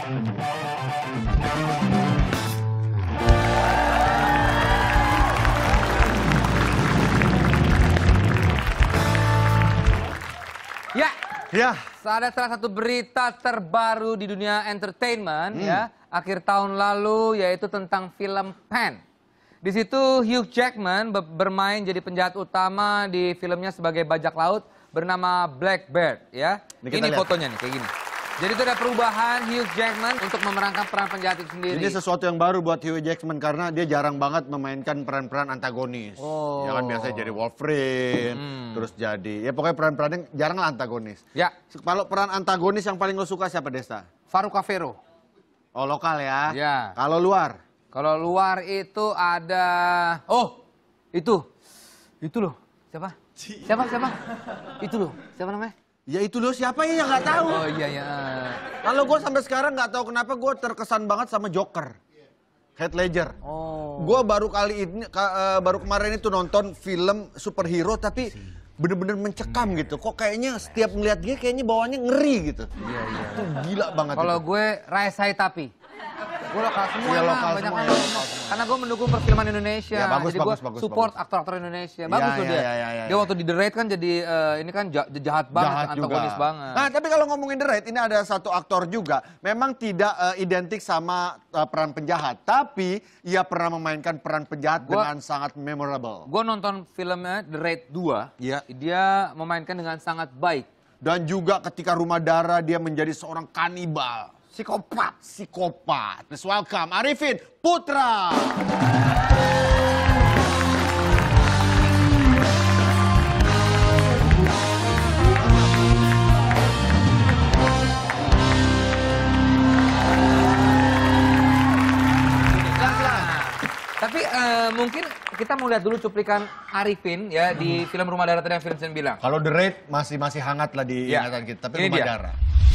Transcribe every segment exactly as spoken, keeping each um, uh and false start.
Ya, Ya. ada salah satu berita terbaru di dunia entertainment Hmm. ya, akhir tahun lalu, yaitu tentang film Pen. Di situ Hugh Jackman be- bermain jadi penjahat utama di filmnya sebagai bajak laut bernama Blackbird ya. Ini kita Ini lihat. fotonya nih kayak gini. Jadi itu ada perubahan Hugh Jackman untuk memerankan peran penjahat itu sendiri. Ini sesuatu yang baru buat Hugh Jackman karena dia jarang banget memainkan peran-peran antagonis. Oh. Ya kan biasanya jadi Wolverine, Hmm. terus jadi ya pokoknya peran-peran yang jarang lah antagonis. Ya, Kalau peran antagonis yang paling lo suka siapa, Desta? Farouk Kafero. Oh, lokal ya. Ya. Kalau luar? Kalau luar itu ada, oh itu, itu loh, siapa? Siapa siapa? Itu loh, siapa namanya? Ya itu loh, siapa ya yang nggak tahu? Oh iya ya. Kalau gue sampai sekarang nggak tahu kenapa gue terkesan banget sama Joker, Heath Ledger. Oh. Gue baru kali ini, ka- eh, baru kemarin itu nonton film superhero tapi bener-bener mencekam gitu. Kok kayaknya setiap ngeliat dia kayaknya bawaannya ngeri gitu. Iya iya. Itu gila banget. Kalau itu. gue Raisa Tapi. Gue lokal semua Iya, emang, lokal banyak semua, yang ya, lokal. lokal semua. Karena gue mendukung perfilman Indonesia. Ya, bagus, jadi bagus, gue bagus, support bagus. aktor-aktor Indonesia. Ya, Bagus tuh ya, dia. ya, ya, ya, Dia waktu di The Raid kan jadi eh, ini kan ja- jahat banget, Jahat antagonis juga. banget. Nah, tapi kalau ngomongin The Raid, ini ada satu aktor juga. Memang tidak eh, identik sama eh, peran penjahat, tapi ia pernah memainkan peran penjahat Gua- dengan sangat memorable. Gue nonton filmnya The Raid dua. Iya. Dia memainkan dengan sangat baik. Dan juga ketika Rumah Darah dia menjadi seorang kanibal. Psikopat. Psikopat. Please welcome Arifin Putra. Tapi eh, mungkin kita mau lihat dulu cuplikan Arifin ya di film Rumah Darah tadi yang Vincent bilang. Kalau The Raid masih masih hangat lah di Ya. ingatan kita. Tapi Ini Rumah dia. Darah.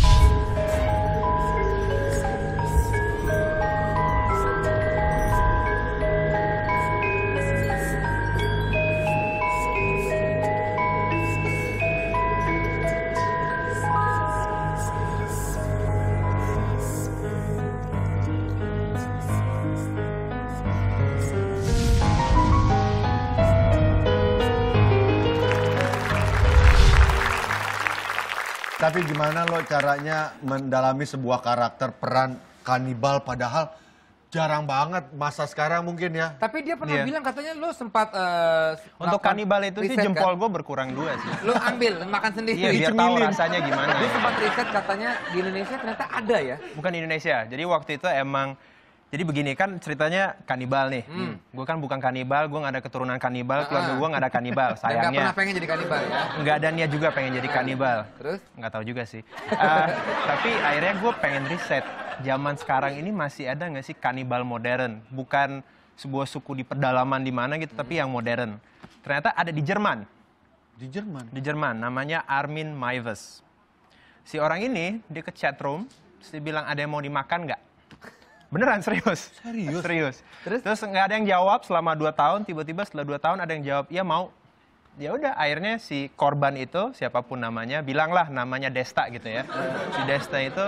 Tapi gimana lo caranya mendalami sebuah karakter peran kanibal padahal jarang banget masa sekarang mungkin ya. Tapi dia pernah Iya. bilang katanya lu sempat eh, Untuk melakukan kanibal itu sih riset, jempol kan? gue berkurang dua sih. Lu ambil, makan sendiri. Iya, biar tahu Dicemilin. rasanya gimana. Dia sempat riset katanya di Indonesia ternyata ada ya. Bukan di Indonesia. Jadi waktu itu emang, jadi begini kan ceritanya kanibal nih. Hmm. Gue kan bukan kanibal, gue nggak ada keturunan kanibal, keluarga Ah. gue nggak ada kanibal, Dan gak pernah sayangnya. pengen jadi kanibal ya. Nggak ada niat juga pengen jadi kanibal. Terus? Nggak tahu juga sih. Eh, tapi akhirnya gue pengen riset. Zaman sekarang ini masih ada nggak sih kanibal modern? Bukan sebuah suku di pedalaman di mana gitu, tapi yang modern. Ternyata ada di Jerman. Di Jerman. Di Jerman, namanya Armin Meiwes. Si orang ini, dia ke chat room, terus dia bilang ada yang mau dimakan nggak? Beneran, serius. Serius? Serius. Terus? Terus nggak ada yang jawab selama dua tahun, tiba-tiba setelah dua tahun ada yang jawab, iya mau. Ya udah, akhirnya si korban itu, siapapun namanya, bilanglah namanya Desta gitu ya. Si Desta itu,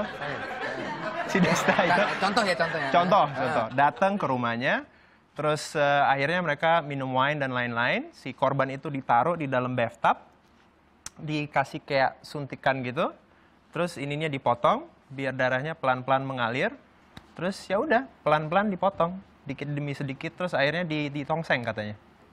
si Desta itu, Nah, contoh ya contohnya. contoh, Ah. contoh, datang ke rumahnya, terus eh, akhirnya mereka minum wine dan lain-lain. Si korban itu ditaruh di dalam bathtub, dikasih kayak suntikan gitu, terus ininya dipotong biar darahnya pelan-pelan mengalir, terus ya udah pelan-pelan dipotong, dikit demi sedikit, terus akhirnya di ditongseng katanya.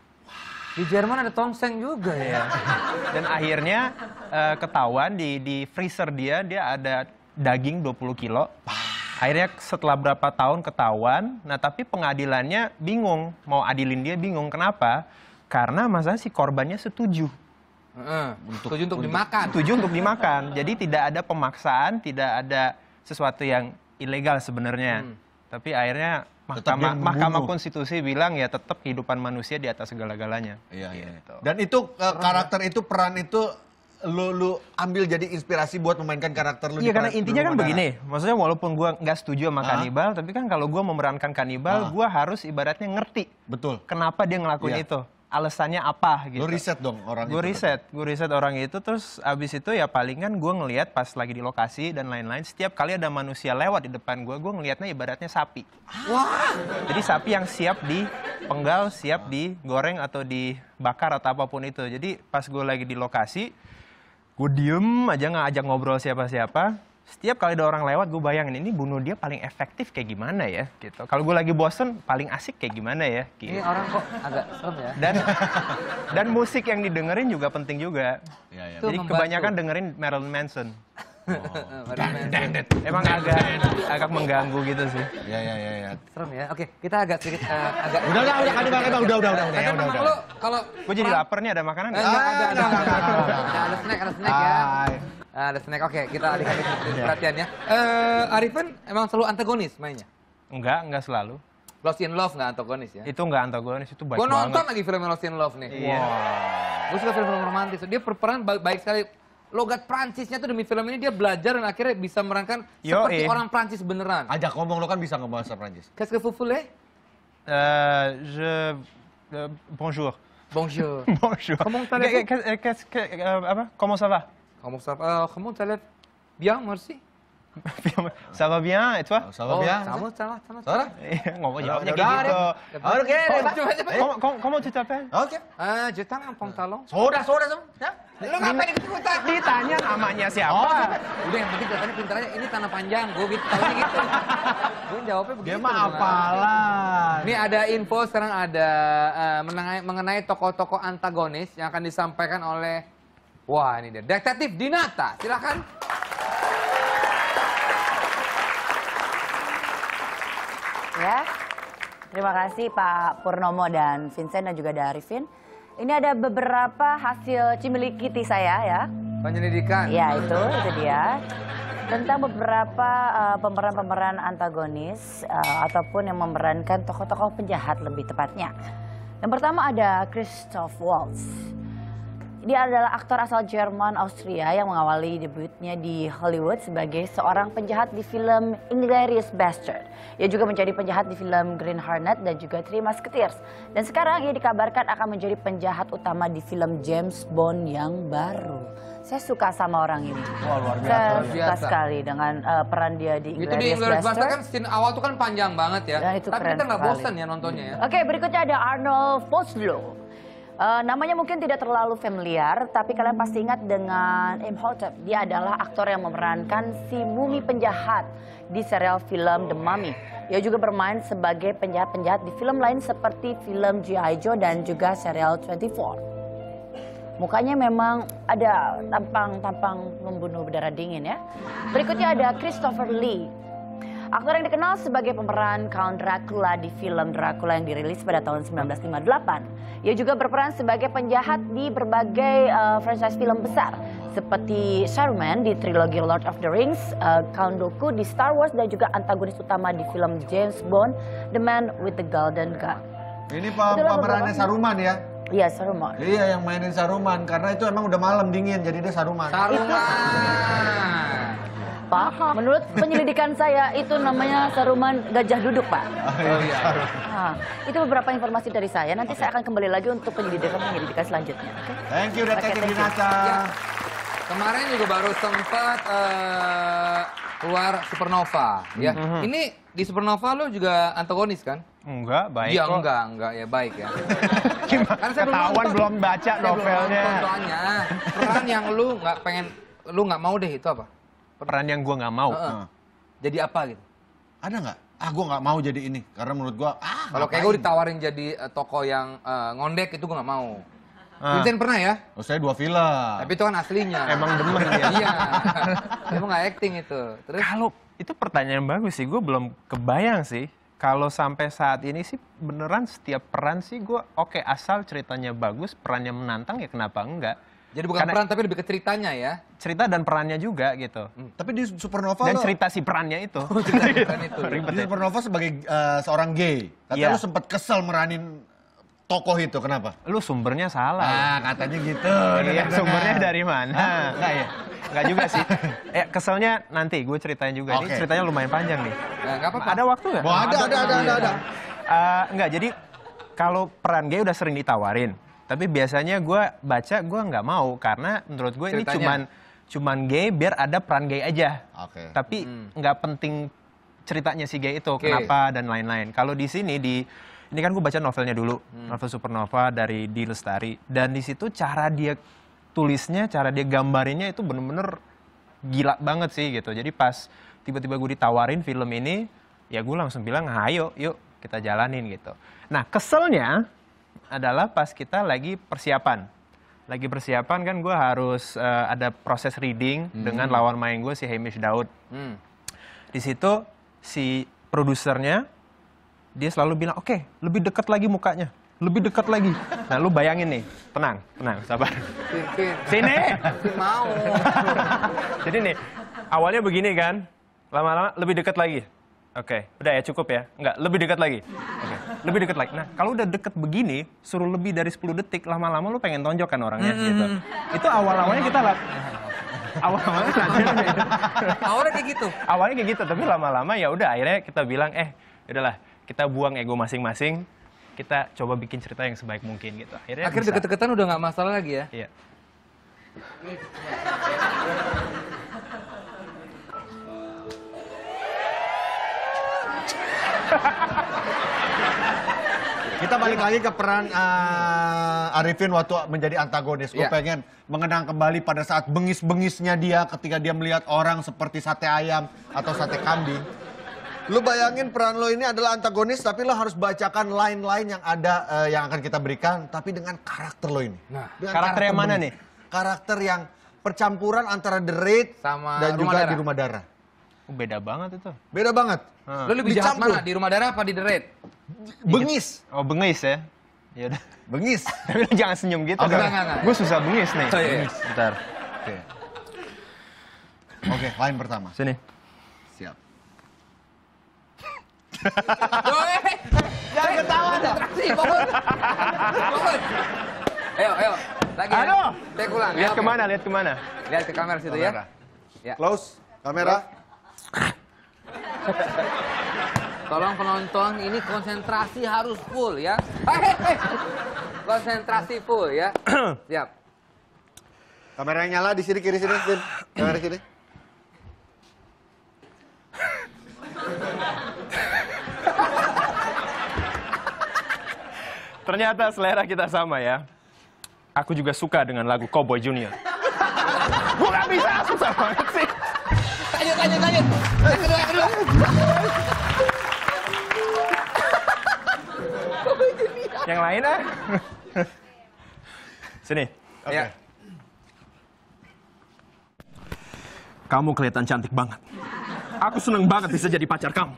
Di Jerman ada tongseng juga ya. Dan akhirnya eh, ketahuan di di freezer dia dia ada daging dua puluh kilo. Akhirnya setelah berapa tahun ketahuan, nah tapi pengadilannya bingung, mau adilin dia bingung. Kenapa? Karena masalah si korbannya setuju. Heeh. Setuju untuk dimakan. Setuju untuk dimakan. Jadi tidak ada pemaksaan, tidak ada sesuatu yang ilegal sebenarnya. Hmm. Tapi akhirnya Tetap dia Mahkamah, membunuh. Mahkamah Konstitusi bilang ya tetap kehidupan manusia di atas segala-galanya. Iya, iya. Gitu. Dan itu eh, karakter itu peran itu lu lu ambil jadi inspirasi buat memainkan karakter lu. Iya di karena peran- intinya di kan Rumah begini, maksudnya walaupun gue nggak setuju sama Ah. kanibal, tapi kan kalau gue memerankan kanibal, Ah. gue harus ibaratnya ngerti Darah. Betul. kenapa dia ngelakuin Iya. itu. alasannya apa gitu. Lo riset dong orang Gue itu. riset, gue riset orang itu, terus abis itu ya palingan gue ngelihat pas lagi di lokasi dan lain-lain, setiap kali ada manusia lewat di depan gue, gue ngelihatnya ibaratnya sapi. Wah. Jadi sapi yang siap dipenggal, siap digoreng atau dibakar atau apapun itu. Jadi pas gue lagi di lokasi, gue diem aja nggak ajak ngobrol siapa-siapa. Setiap kali ada orang lewat, gue bayangin ini bunuh dia paling efektif kayak gimana ya, gitu. Kalau gue lagi bosen, paling asik kayak gimana ya, gitu. Ini orang kok agak serem ya. Dan dan musik yang didengerin juga penting juga. Ya, ya. Itu Jadi membantu. kebanyakan dengerin Marilyn Manson. Serem Emang agak agak mengganggu gitu sih. Ya, ya, ya, ya. ya. Oke, kita agak sedikit eh, agak. Udah, udah, udah, udah, udah, udah, udah, udah, Tapi udah, memang udah, lo kalau Gue jadi lapar nih, ada makanan Eh, nggak? enggak, ada, ada, enggak, ada, enggak, ada, enggak, ada, ada snack, ada snack ya. Hai. Ah, ada snack. Oke, kita alihkan perhatiannya. Eh, Arifin emang selalu antagonis mainnya. Enggak, enggak selalu. Lost in Love nggak antagonis ya? Itu enggak antagonis, itu baik Gue nonton banget. lagi film Lost in Love nih. Iya. Gue suka film-film romantis. Dia berperan baik, baik sekali. Logat Prancisnya tuh demi film ini dia belajar dan akhirnya bisa memerankan Yo, seperti eh. orang Prancis beneran. Ajak ngomong, lo kan bisa ngomong bahasa Prancis. Qu'est-ce que vous voulez? Euh, je euh, bonjour. Bonjour. Bonjour. Comment allez-vous? Qu'est- qu'est- qu'est-ce que- euh, apa? Comment ça va? Comment ça va? Comment ça va? Bien, merci. Ça va bien et toi? Ça va bien? Sama, sama, sama. Salah? Iya, ngomong Udah, jawabnya udah, kayak udah, gitu. udah. Oke, Oh, deh, Pak. coba, coba. Comment, comment, comment tu t'appelles? Oke. Ah, je t'en un pantalon. Sudah, sudah, sudah. Ya. Lu ngapain ikut-ikutan? Ditanya namanya siapa? Oh, udah yang penting katanya pintar aja. Ini tanah panjang, gue gitu, tahunya gitu. Gue jawabnya begitu. Dia mah beneran. apalan. Ini ada info sekarang ada eh, mengenai, mengenai tokoh-tokoh antagonis yang akan disampaikan oleh, wah ini dia, Detektif Dinata. Silakan. Ya, terima kasih Pak Purnomo dan Vincent dan juga ada Arifin. Ini ada beberapa hasil cimilikiti saya ya. Penyelidikan. Ya itu, itu dia. Tentang beberapa eh, pemeran-pemeran antagonis eh, ataupun yang memerankan tokoh-tokoh penjahat lebih tepatnya. Yang pertama ada Christoph Waltz. Dia adalah aktor asal Jerman, Austria yang mengawali debutnya di Hollywood sebagai seorang penjahat di film Inglourious Bastard. Ia juga menjadi penjahat di film Green Hornet dan juga Three Musketeers. Dan sekarang ia dikabarkan akan menjadi penjahat utama di film James Bond yang baru. Saya suka sama orang ini. Wah, luar biasa. Saya luar suka biasa. sekali dengan uh, peran dia di Itu di Inglourious Inglourious Bastard Bastard. kan scene awal tuh kan panjang banget ya. Dan itu Tapi keren kita nggak sekali. bosan ya nontonnya ya. Oke, berikutnya ada Arnold Vosloo. Uh, namanya mungkin tidak terlalu familiar, tapi kalian pasti ingat dengan Imhotep. Dia adalah aktor yang memerankan si mumi penjahat di serial film The Mummy. Ia juga bermain sebagai penjahat-penjahat di film lain seperti film G I. Joe dan juga serial twenty-four. Mukanya memang ada tampang-tampang membunuh berdarah dingin ya. Berikutnya ada Christopher Lee. Aktor yang dikenal sebagai pemeran Count Dracula di film Dracula yang dirilis pada tahun sembilan belas lima puluh delapan. Ia juga berperan sebagai penjahat di berbagai uh, franchise film besar seperti Saruman di trilogi Lord of the Rings, uh, Count Dooku di Star Wars dan juga antagonis utama di film James Bond, The Man with the Golden Gun. Ini pem Itulah pemerannya beberapa- Saruman ya? Iya, Saruman. Iya, yang mainin Saruman. Karena itu emang udah malam dingin, jadi dia Saruman. Saruman. Pak, menurut penyelidikan saya itu namanya Saruman gajah duduk, Pak. Oh iya. Nah, itu beberapa informasi dari saya. Nanti saya akan kembali lagi untuk penyelidikan-penyelidikan selanjutnya. Oke? Thank you, Detektif Oke, thank you. Dinata. Ya. Kemarin juga baru sempat eh, keluar Supernova ya. Ini di Supernova lo juga antagonis kan? Enggak, baik Iya kok. enggak, enggak ya baik ya. Gimana? Kan saya belum Ketahuan nonton. belum baca Saya belum novelnya. nonton soalnya. Peran yang lu nggak pengen, lu nggak mau deh itu apa? Peran yang gua nggak mau. Heeh. Jadi apa gitu? Ada nggak? Ah, gue nggak mau jadi ini. Karena menurut gue, ah Kalau kayak gue ditawarin jadi eh, tokoh yang eh, ngondek itu gue nggak mau. Ah. Vincent pernah ya? Oh, saya dua film. Tapi itu kan aslinya. Emang demen ya. Iya. Emang nggak acting itu. Terus Kalau itu pertanyaan yang bagus sih, gue belum kebayang sih. Kalau sampai saat ini sih beneran setiap peran sih gue oke asal ceritanya bagus, perannya menantang ya kenapa enggak? jadi bukan Karena- peran tapi lebih ke ceritanya ya. Cerita dan perannya juga gitu. Tapi di Supernova Dan lo, cerita si perannya itu. Cerita bukan itu. Ribet di ya. Supernova sebagai eh, seorang gay. Katanya Iya. lo sempet kesel meranin tokoh itu. Kenapa? Lu sumbernya salah. Ah, katanya gitu. Iya, dengar-dengar. sumbernya dari mana? Hah? Enggak ya? Enggak juga sih. Eh, keselnya nanti gue ceritain juga. Ini Oke. ceritanya lumayan panjang nih. Nah, nggak apa-apa. Ada waktu nggak? Wah, ada, ada, ada, ada, ada. Eh, enggak, jadi kalau peran gay udah sering ditawarin. Tapi biasanya gue baca gue nggak mau karena menurut gue ini Ceritanya. cuman cuman gay biar ada peran gay aja. Oke. Tapi nggak penting ceritanya si gay itu Oke. kenapa dan lain-lain. Kalau di sini di ini kan gue baca novelnya dulu, novel Supernova dari D. Lestari, dan di situ cara dia tulisnya, cara dia gambarinnya itu bener-bener gila banget sih gitu. Jadi pas tiba-tiba gue ditawarin film ini, ya gue langsung bilang, ayo yuk kita jalanin gitu. Nah keselnya adalah pas kita lagi persiapan. Lagi persiapan kan gue harus eh, ada proses reading dengan lawan main gue si Hamish Daud. Hmm. Di situ si produsernya dia selalu bilang, oke lebih dekat lagi mukanya, lebih dekat lagi. Nah lu bayangin nih, tenang, tenang, sabar. Fin, Fin. Sini. Fin mau. Jadi nih, awalnya begini kan, lama-lama lebih dekat lagi. Oke, udah ya cukup ya. Enggak, lebih dekat lagi. Oke, lebih dekat lagi. Nah, kalau udah deket begini, suruh lebih dari sepuluh detik, lama-lama lu pengen tonjok kan orangnya gitu. Itu awal-awalnya kita lah. Awal-awalnya latihan gitu. Awalnya kayak gitu. Awalnya kayak gitu, tapi lama-lama ya udah akhirnya kita bilang, eh, udahlah, kita buang ego masing-masing. Kita coba bikin cerita yang sebaik mungkin gitu. Akhirnya Akhirnya bisa. deket-deketan udah nggak masalah lagi ya? Iya. Kita balik lagi ke peran uh, Arifin waktu menjadi antagonis. Gue Iya. pengen mengenang kembali pada saat bengis-bengisnya dia ketika dia melihat orang seperti sate ayam atau sate kambing. Lu bayangin peran lo ini adalah antagonis tapi lo harus bacakan line-line yang ada uh, yang akan kita berikan tapi dengan karakter lo ini. Nah, Dengan karakter yang mana bengis. nih? Karakter yang percampuran antara The Raid Sama dan Rumah juga Darah. di Rumah Darah. Oh, beda banget itu. Beda banget. Lo lebih jahat Dicampur. mana? Di Rumah Darah apa di The Raid? Bengis. Oh, bengis ya? Ya udah. Bengis. Tapi lu jangan senyum gitu. Oke. Enggak, enggak, enggak. Gue susah bengis nih. Oh, iya. Bengis. Bentar. Oke. Oke, line pertama. Sini. Siap. Woi, jangan ketawa dah. Konsentrasi, fokus. Fokus. Ayo, ayo. Lagi ya. Aduh. Take ulang. Lihat Ya, oke. kemana, lihat kemana. Lihat ke kamera situ ya. Kamera. Ya. Close, kamera. Tolong penonton ini konsentrasi harus full ya. Hei, hei. Konsentrasi full ya. Siap. Kamera yang nyala di sini kiri sini, Vin. Kamera sini. Ternyata selera kita sama ya. Aku juga suka dengan lagu Cowboy Junior. Gue gak bisa, susah banget sih. Lanjut, lanjut, lanjut. Yang kedua, yang kedua. Yang lain ah. Sini. Ya. Kamu kelihatan cantik banget. Aku seneng banget bisa jadi pacar kamu.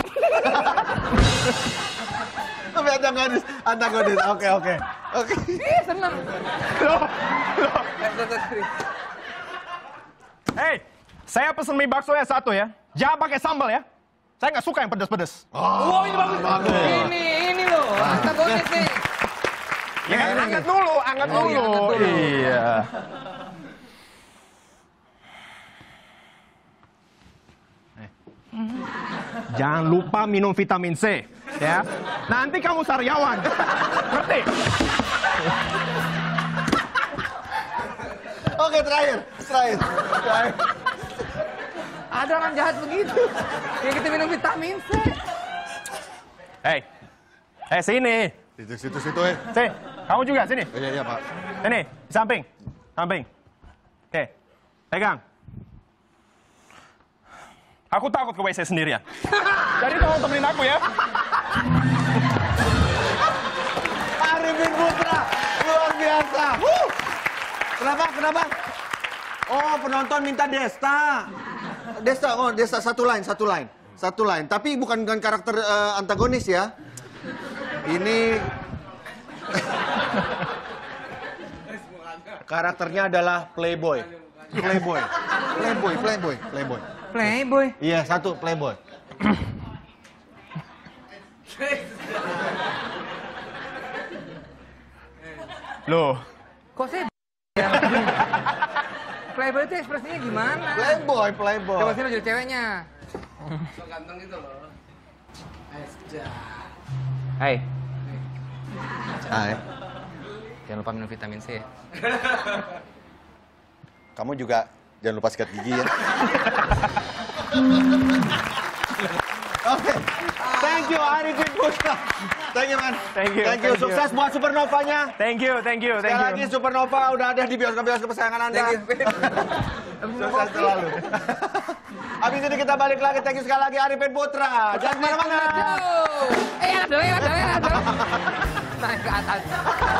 Tapi antagonis, antagonis. Oke, oke. Oke. Ih, seneng. Loh, loh. Eh, tuh, tuh, tuh. Hei, saya pesen mie bakso ya satu ya. Jangan pakai sambal ya. Saya nggak suka yang pedes-pedes. Oh, ini bagus. Ini, ini loh. Antagonis nih. Ya kan angkat dulu, angkat Oh, dulu. iya, angkat dulu. Iya. Eh. Jangan lupa minum vitamin C, ya. Nanti kamu sariawan. Ngerti? Oke, terakhir. Terakhir. Terakhir. Ada orang jahat begitu. Ya kita minum vitamin C. Hei, eh sini. Situ, situ, situ, eh. Sini, kamu juga sini. Iya, iya, Pak. Sini, di samping. Samping. Oke, pegang. Aku takut ke W C sendirian. Jadi tolong temenin aku ya. Arifin Putra, luar biasa. Wuh. Kenapa, kenapa? Oh, penonton minta Desta. Desta, oh Desta, satu line, satu line. Satu line, tapi bukan dengan karakter eh, antagonis ya. Ini... Karakternya adalah playboy. Playboy. Playboy, playboy, playboy. Playboy. Iya, satu playboy. Loh, Kok saya ya? Playboy itu ekspresinya gimana? Playboy, playboy. Coba sini jadi ceweknya. hai. Hai. Jangan lupa minum vitamin C ya. Kamu juga jangan lupa sikat gigi ya. Oke, thank you Arifin Putra. Thank you man. Thank you, Thank you. thank you. Sukses buat Supernova-nya. Thank you, thank you, thank Sekali you. lagi Supernova udah ada di bioskop-bioskop kesayangan Anda. Thank you. Sukses selalu. Habis ini kita balik lagi. Thank you sekali lagi Arifin Putra. Jangan kemana-mana. Eh, ada, ada, ada, ada. Naik ke atas.